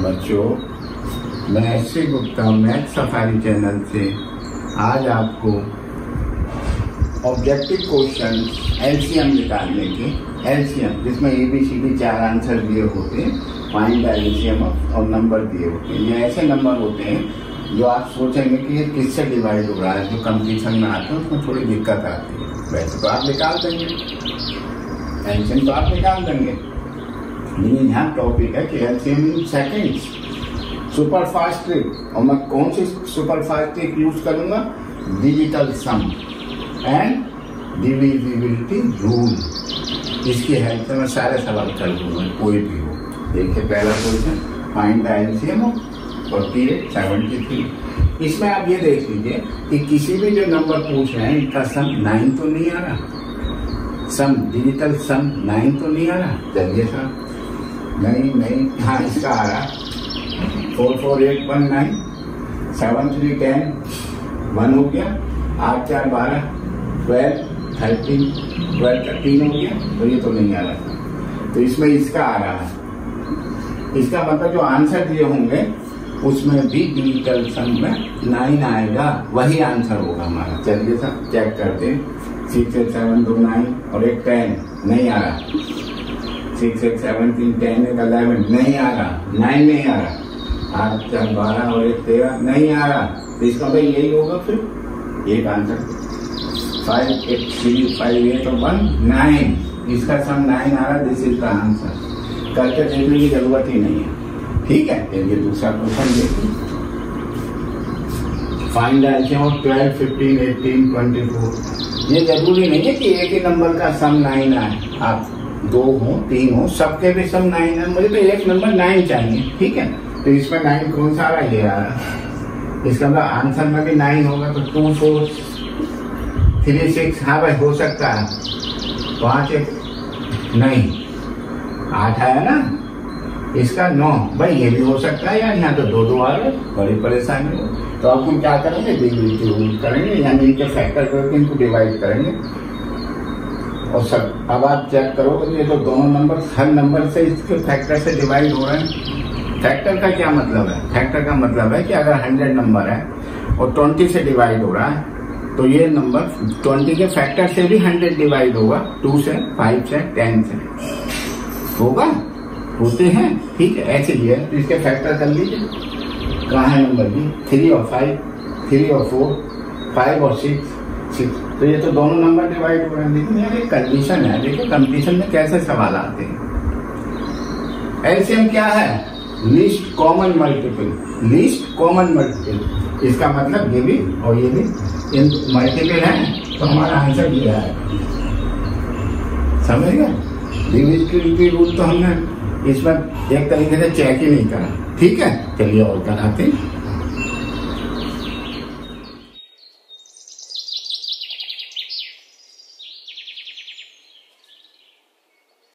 बच्चों, मैं S C. Gupta math safari channel से आज आपको ऑब्जेक्टिव क्वेश्चन एलसीएम निकालने के एलसीएम जिसमें ABCD 4 आंसर दिए होते हैं, फाइंड द एलसीएम और नंबर दिए होते हैं। ये ऐसे नंबर होते हैं जो आप सोचेंगे कि ये किससे डिवाइड हो रहा है, जो कंपटीशन में आते हैं उसमें थोड़ी दिक्कत आती है। वैसे तो आप निकाल देंगे, एलसीएम तो आप निकाल देंगे, लेकिन यहाँ टॉपिक है कि LCM in seconds, super fast trick. और मैं कौन सी सुपर फास्ट ट्रिक यूज करूंगा? Digital sum and divisibility rule. इसकी हेल्प से मैं सारे सवाल कर दूंगा, कोई भी हो। देखिए पहला question, find the LCM of 48, 73। इसमें आप ये देख लीजिए कि किसी भी जो नंबर पूछ रहे हैं इनका सम 9 तो नहीं आ रहा, सम डिजिटल सम 9 तो नहीं आ रहा। चलिए साहब, नहीं, हाँ इसका आ रहा 44819, 7310, 1 हो गया, 8 4 12, 12 13, 12 13 हो गया, तो ये तो नहीं आ रहा। तो इसमें इसका आ रहा है, इसका मतलब जो आंसर दिए होंगे उसमें भी डिजिटल सम में 9 आएगा, वही आंसर होगा हमारा। चलिए साहब चेक करते हैं। 6 8 7 2 9 और एक 10 नहीं आ रहा, 6 8 7 3 10 एक 11 नहीं आ रहा, 9 नहीं आ रहा, 8 4 12 और एक 13 नहीं आ रहा। तो इसका भाई यही होगा, फिर एक आंसर 5 8 3 5 8 और 1 9। इसका सम 9 आ रहा, दिस इज द आंसर। करके देखने की जरूरत ही नहीं है, ठीक है। ये दूसरा क्वेश्चन देखिए, फाइंड द एलसीएम ऑफ 12 15 18 24। ये जरूरी नहीं है कि एक ही नंबर का सम 9 आए, आप 2 हो 3 हो, सबके भी सम 9 है। मुझे तो एक नंबर 9 चाहिए, ठीक है। तो इसमें 9 कौन सा आ रहा है? ये आ रहा। इसका मतलब आंसर में भी 9 होगा, तो 2 4 3 6। हाँ भाई हो सकता है 5 1 नहीं, 8 आया ना, इसका 9 भाई ये भी हो सकता है यार। यहाँ तो 2 2 आ रहे, बड़ी परेशानी हो। तो अब हम क्या करेंगे? डिविजिबिलिटी रूल करेंगे, यानी इनके फैक्टर करके इनको डिवाइड करेंगे। और सब अब आप चेक करोगे, ये तो दोनों नंबर हर नंबर से इसके फैक्टर से डिवाइड हो रहे हैं। फैक्टर का क्या मतलब है? फैक्टर का मतलब है कि अगर 100 नंबर है और 20 से डिवाइड हो रहा है, तो ये नंबर 20 के फैक्टर से भी 100 डिवाइड होगा, 2 से 5 से 10 से होगा, होते हैं, ठीक है। ऐसे ही है, तो इसके फैक्टर कर लीजिए। कहाँ है नंबर भी? 3 और 5, 3 और 4, 5 और 6। तो ये तो दोनों नंबर डिवाइड हो रहे हैं। लेकिन यार एक कंडीशन है, देखो कंडीशन में कैसे सवाल आते हैं। एलसीएम क्या है? Least common multiple, least common multiple. इसका मतलब ये भी और ये भी मल्टीपल है, तो हमारा आंसर ये है। समझ गए? डिविजिबिलिटी रूल तो हमने इसमें एक तरीके से चेक ही नहीं करा, ठीक है। चलिए और कराते हैं।